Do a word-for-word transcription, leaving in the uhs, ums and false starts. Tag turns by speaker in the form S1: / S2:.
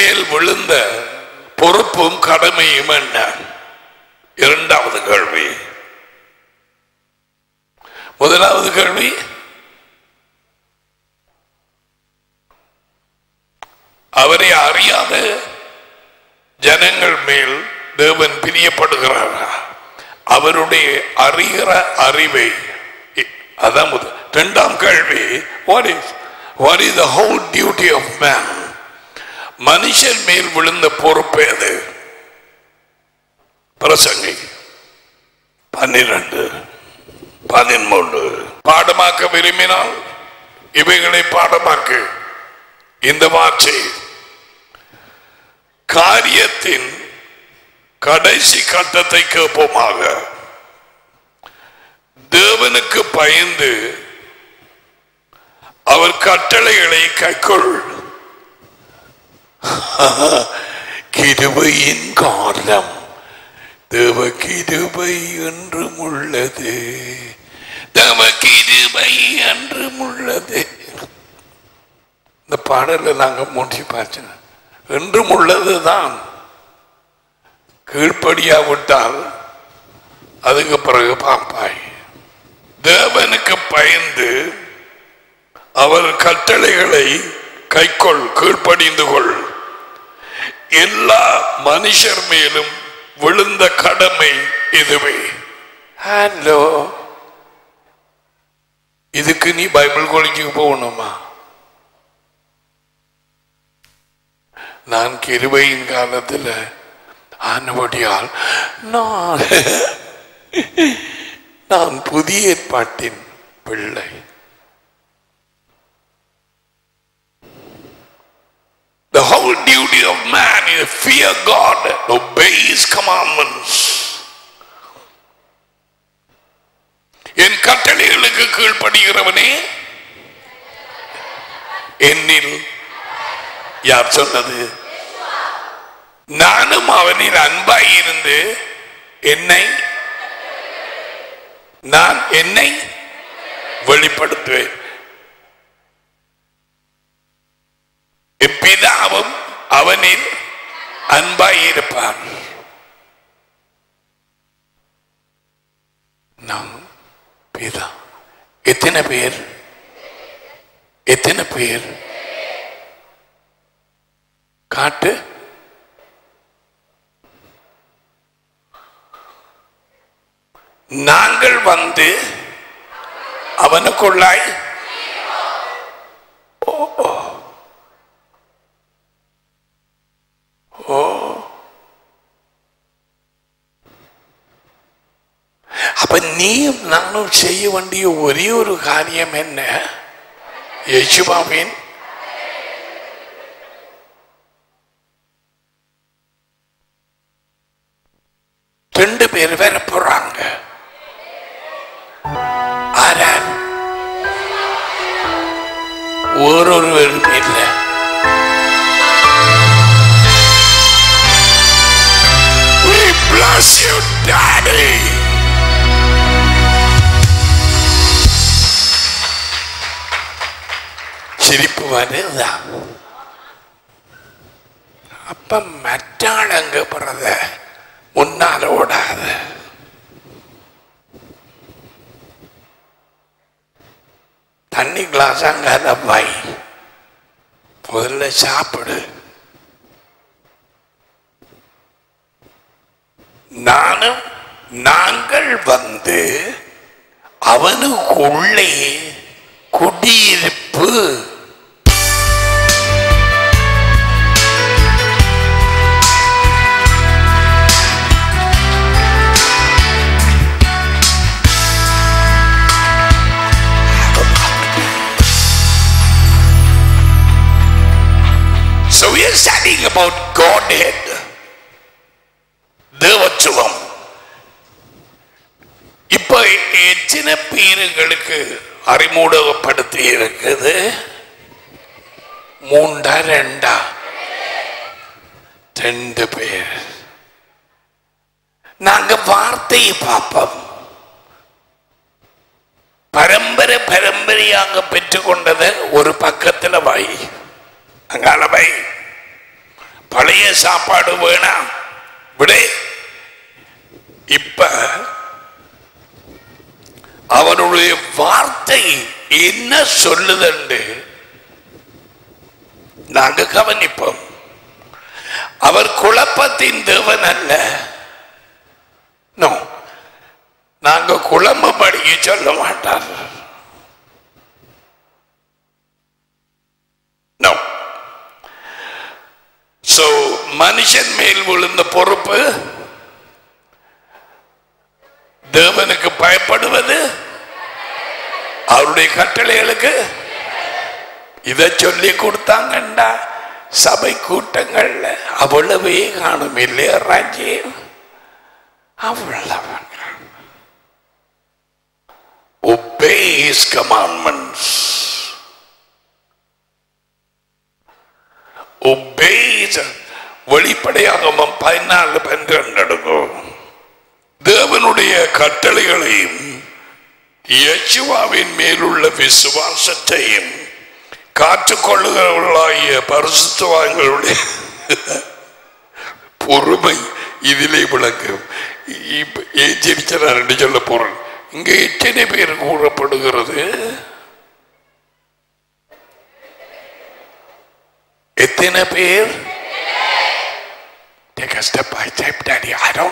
S1: மேல் விழுந்த பொறுப்பும் கடமையும் என்ன? இரண்டாவது கேள்வி. முதலாவது கேள்வி, அவரை அறியாத ஜனங்கள் மேல் தேவன் பிரியப்படுகிறார். அவருடைய அறிகிற அறிவை அதான் முதல். இரண்டாம் கேள்வி, what is what is the whole duty of man? மனுஷன் மேல் விழுந்த பொறுப்பு எது? பிரசங்கி பன்னிரண்டு பதிமூன்று. பாடமாக்க விரும்பினால் இவைகளை பாடமாக்கு. இந்த வார்த்தை காரியத்தின் கடைசி கட்டத்தை கேட்போமாக. தேவனுக்கு பயந்து அவர் கட்டளைகளை கைக்கொள். கிருபையின் காலம் தேவ கிருபை என்றும் உள்ளது, தேவ கிருபை என்றும் உள்ளது. இந்த பாடலை நாங்கள் மூட்டி பார்த்தோம். என்றும் உள்ளதுதான். கீழ்ப்படியாவிட்டால் அதுக்கு பிறகு பாப்பாய். தேவனுக்கு பயந்து அவர் கட்டளைகளை கைக்கொள், கீழ்ப்படிந்து கொள். எல்லா மனுஷர் மேலும் விழுந்த கடமை இதுவே. ஹலோ, இதுக்கு நீ பைபிள் காலேஜுக்கு போகணுமா? நான் கிருபையின் காலத்தில் ஆனபடியால் நான் நான் புதிய ஏற்பாட்டின் பிள்ளை. The whole duty of man is to fear God, obey His commandments. என் கட்டளைகளுக்கு கீழ்ப்படுகிறவனே என்னில், யார் சொன்னது? நானும் அவனில் அன்பாய் இருந்து என்னை நான் என்னை வெளிப்படுத்துவேன். பிதாவும் அவனில் அன்பாய் இருப்பான். நாம் பிதா. எத்தனை பேர் எத்தனை பேர் காட்டு. நாங்கள் வந்து அவனுக்குள்ளாய் ஓ ஓ அப்ப நீ நானும் செய்ய வேண்டிய ஒரே ஒரு காரியம் என்ன? யேசுவாவின் ரெண்டு பேர் வேற போறாங்க. ஒருவரும் இல்லை. We bless you, Daddy. சிரிப்பு வருதா? அப்ப மற்றாள் அங்க போறத முன்னால ஓடாத. தண்ணி கிளாஸ் அங்காத பாய், முதல்ல சாப்பிடு. நானும் நாங்கள் வந்து அவனுக்குள்ளே குடியிருப்பு. So we are studying about Godhead, தேவத்துவம். இப்ப எத்தனை பேர்களுக்கு அறிமுகப்படுத்தி இருக்குது? மூண்டா ரெண்டா? ரெண்டு பேர். நாங்க வார்த்தையை பார்ப்போம். பரம்பரை பரம்பரையாக பெற்றுக்கொண்டது ஒரு பக்கத்துல வை, அங்கால வை. பழைய சாப்பாடு வேணாம் விட. இப்ப அவருடைய வார்த்தை என்ன சொல்லுதென்று நாங்க கவனிப்போம். அவர் குழப்பத்தின் தேவன் அல்ல. நோ, நாங்க குழம்பும்படிக்க சொல்ல மாட்டார். நோ. சோ மனுஷன் மேல் விழுந்த பொறுப்பு தேவனுக்கு பயப்படுவது, அவருடைய கட்டளைகளுக்கு இதை சொல்லி கொடுத்தாங்கண்டா சபை கூட்டங்கள்ல அவ்வளவே காணும் இல்லையா ராஜ்யம். அவ்வளவு obey his commandments, obey. வெளிப்படையாகவும் பதினாலு பன்னிரண்டு நடக்கும். தேவனுடைய கட்டளைகளையும் யெகோவாவின் மேலுள்ள விசுவாசத்தையும் காற்றுக்கொள்ளுகிறவர்களாகிய பரிசுத்தவான்களுடைய பொறுமை இதிலே விளக்கும். ஏஜிரிச்சார் என்று சொல்ல பொருள் இங்க எத்தனை பேர் கூறப்படுகிறது? எத்தனை பேர்? Take a step by step, Daddy. I don't